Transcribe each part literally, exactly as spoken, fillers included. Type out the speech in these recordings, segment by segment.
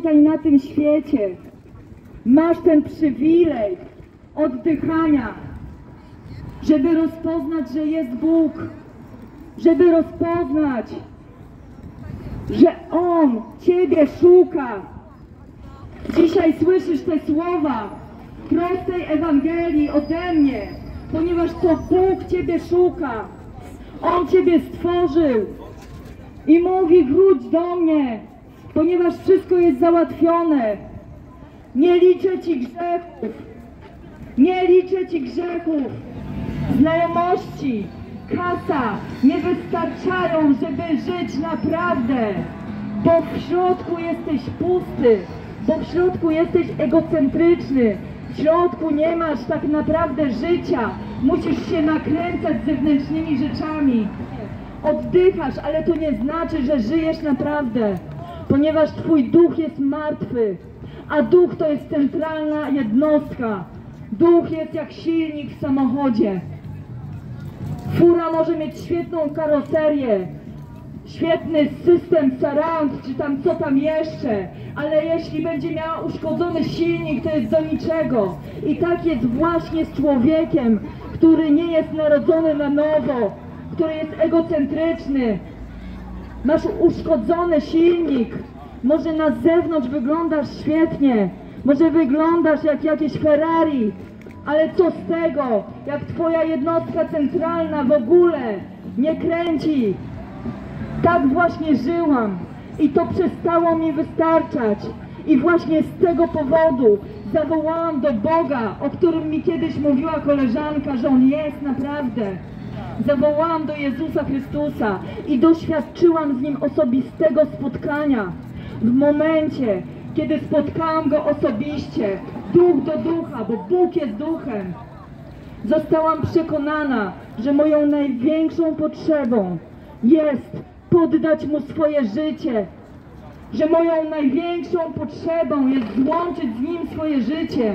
tutaj na tym świecie masz ten przywilej oddychania, żeby rozpoznać, że jest Bóg, żeby rozpoznać, że On Ciebie szuka. Dzisiaj słyszysz te słowa prostej Ewangelii ode mnie, ponieważ to Bóg Ciebie szuka. On Ciebie stworzył i mówi: wróć do mnie, ponieważ wszystko jest załatwione. Nie liczę Ci grzechów, nie liczę Ci grzechów. Znajomości, kasa nie wystarczają, żeby żyć naprawdę, bo w środku jesteś pusty, bo w środku jesteś egocentryczny, w środku nie masz tak naprawdę życia, musisz się nakręcać zewnętrznymi rzeczami. Oddychasz, ale to nie znaczy, że żyjesz naprawdę, ponieważ Twój duch jest martwy, a duch to jest centralna jednostka. Duch jest jak silnik w samochodzie. Fura może mieć świetną karoserię, świetny system surround, czy tam co tam jeszcze, ale jeśli będzie miała uszkodzony silnik, to jest do niczego. I tak jest właśnie z człowiekiem, który nie jest narodzony na nowo, który jest egocentryczny. Masz uszkodzony silnik. Może na zewnątrz wyglądasz świetnie, może wyglądasz jak jakieś Ferrari, ale co z tego, jak twoja jednostka centralna w ogóle nie kręci. Tak właśnie żyłam i to przestało mi wystarczać. I właśnie z tego powodu zawołałam do Boga, o którym mi kiedyś mówiła koleżanka, że On jest naprawdę. Zawołałam do Jezusa Chrystusa i doświadczyłam z Nim osobistego spotkania. W momencie, kiedy spotkałam Go osobiście, duch do ducha, bo Bóg jest duchem, zostałam przekonana, że moją największą potrzebą jest poddać Mu swoje życie, że moją największą potrzebą jest złączyć z Nim swoje życie.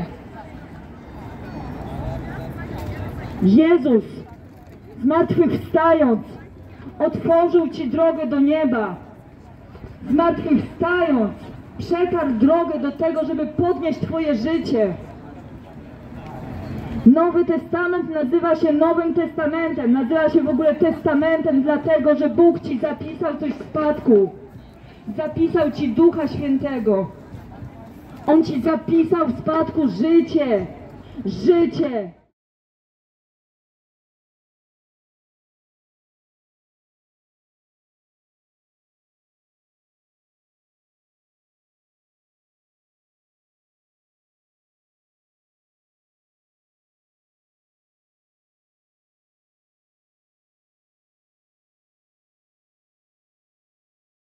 Jezus, zmartwychwstając, otworzył Ci drogę do nieba. Zmartwychwstając, przetarł drogę do tego, żeby podnieść Twoje życie. Nowy Testament nazywa się Nowym Testamentem, nazywa się w ogóle Testamentem dlatego, że Bóg Ci zapisał coś w spadku. Zapisał Ci Ducha Świętego. On Ci zapisał w spadku życie. Życie.